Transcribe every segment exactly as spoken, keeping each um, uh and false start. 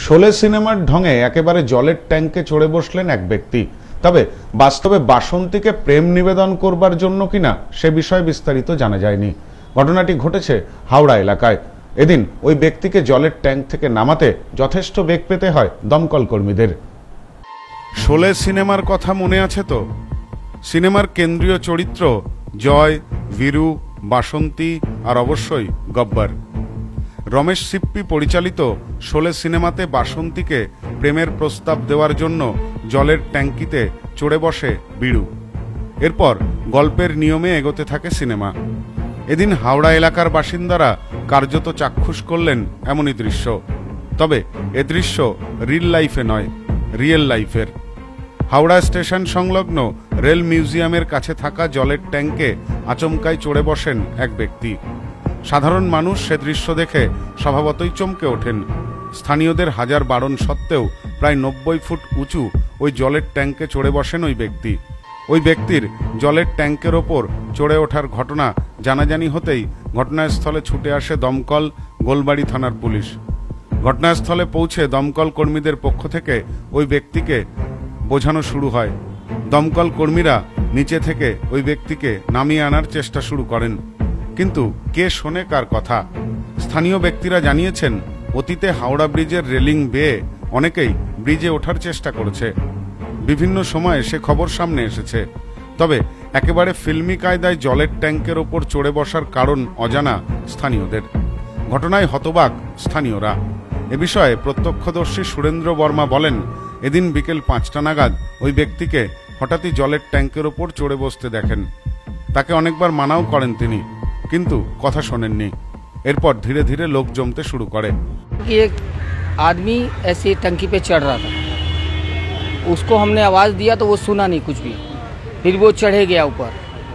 শোলে সিনেমার ঢঙে একেবারে জলের ট্যাঙ্কে চড়ে বসলেন এক ব্যক্তি। তবে বাস্তবে বাসন্তীকে প্রেম নিবেদন করবার জন্য কিনা সে বিষয়ে বিস্তারিত জানা যায়নি। ঘটনাটি ঘটেছে হাওড়া এলাকায়। এদিন ওই ব্যক্তিকে জলের ট্যাঙ্ক থেকে নামাতে যথেষ্ট বেগ পেতে হয় দমকল কর্মীদের। শোলে সিনেমার কথা মনে আছে তো? সিনেমার কেন্দ্রীয় চরিত্র জয়, বীরু, বাসন্তী আর অবশ্যই গব্বর। রমেশ সিপ্পি পরিচালিত শোলে সিনেমাতে বাসন্তীকে প্রেমের প্রস্তাব দেওয়ার জন্য জলের ট্যাঙ্কিতে চড়ে বসে বীরু। এরপর গল্পের নিয়মে এগোতে থাকে সিনেমা। এদিন হাওড়া এলাকার বাসিন্দারা কার্যত চাক্ষুষ করলেন এমনই দৃশ্য। তবে এ দৃশ্য রিল লাইফে নয়, রিয়েল লাইফের। হাওড়া স্টেশন সংলগ্ন রেল মিউজিয়ামের কাছে থাকা জলের ট্যাঙ্কে আচমকাই চড়ে বসেন এক ব্যক্তি। সাধারণ মানুষ সে দৃশ্য দেখে স্বভাবতই চমকে ওঠেন। স্থানীয়দের হাজার বারণ সত্ত্বেও প্রায় নব্বই ফুট উঁচু ওই জলের ট্যাঙ্কে চড়ে বসেন ওই ব্যক্তি। ওই ব্যক্তির জলের ট্যাঙ্কের ওপর চড়ে ওঠার ঘটনা জানাজানি হতেই ঘটনাস্থলে ছুটে আসে দমকল, গোলবাড়ি থানার পুলিশ। ঘটনাস্থলে পৌঁছে দমকল কর্মীদের পক্ষ থেকে ওই ব্যক্তিকে বোঝানো শুরু হয়। দমকল কর্মীরা নিচে থেকে ওই ব্যক্তিকে নামিয়ে আনার চেষ্টা শুরু করেন, কিন্তু কে শোনে কার কথা? স্থানীয় ব্যক্তিরা জানিয়েছেন, অতীতে হাওড়া ব্রিজের রেলিং বেয়ে অনেকেই ব্রিজে ওঠার চেষ্টা করেছে। বিভিন্ন সময়ে সে খবর সামনে এসেছে। তবে একেবারে ফিল্মি কায়দায় জলের ট্যাঙ্কের ওপর চড়ে বসার কারণ অজানা স্থানীয়দের। ঘটনায় হতবাক স্থানীয়রা। এ বিষয়ে প্রত্যক্ষদর্শী সুরেন্দ্র বর্মা বলেন, এদিন বিকেল পাঁচটা নাগাদ ওই ব্যক্তিকে হঠাৎই জলের ট্যাঙ্কের ওপর চড়ে বসতে দেখেন। তাকে অনেকবার মানাও করেন তিনি, কিন্তু কথা শোনেননি। এরপর ধীরে ধীরে লোক জমতে শুরু করে। एक आदमी ऐसे टंकी पे चढ़ रहा था, उसको हमने आवाज़ दिया तो वो सुना नहीं कुछ भी, फिर वो चढ़े गया ऊपर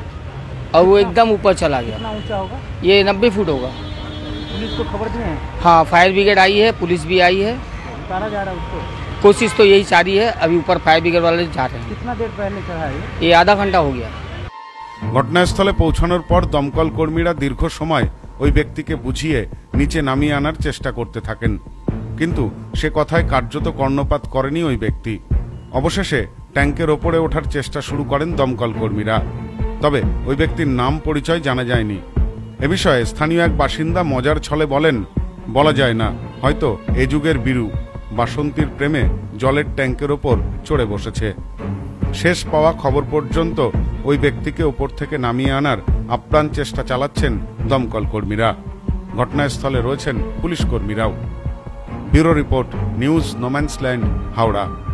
और वो एकदम ऊपर चला गया। कितना ऊंचा होगा? ये नब्बे फुट होगा। पुलिस को खबर दिए हैं? हाँ, फायर ब्रिगेड आई है, पुलिस भी आई है। उतारा जा रहा है उसको? कोशिश तो यही जारी है। अभी ऊपर फायर ब्रिगेड वाले जा रहे हैं। कितना देर पहले चढ़ा है? ये आधा घंटा हो गया। ঘটনাস্থলে পৌঁছানোর পর দমকল কর্মীরা দীর্ঘ সময় ওই ব্যক্তিকে বুঝিয়ে নিচে নামিয়ে আনার চেষ্টা করতে থাকেন, কিন্তু সে কথায় কার্যত কর্ণপাত করেনি ওই ব্যক্তি। অবশেষে ট্যাঙ্কের ওপরে ওঠার চেষ্টা শুরু করেন দমকল কর্মীরা। তবে ওই ব্যক্তির নাম পরিচয় জানা যায়নি। এ বিষয়ে স্থানীয় এক বাসিন্দা মজার ছলে বলেন, বলা যায় না, হয়তো এ যুগের বীরু বাসন্তীর প্রেমে জলের ট্যাঙ্কের ওপর চড়ে বসেছে। শেষ পাওয়া খবর পর্যন্ত ওই ব্যক্তিকে ওপর থেকে নামিয়ে আনার আপ্রাণ চেষ্টা চালাচ্ছেন দমকল কর্মীরা। ঘটনাস্থলে রয়েছেন পুলিশ কর্মীরাও। Bureau report, news Nomansland, Howrah.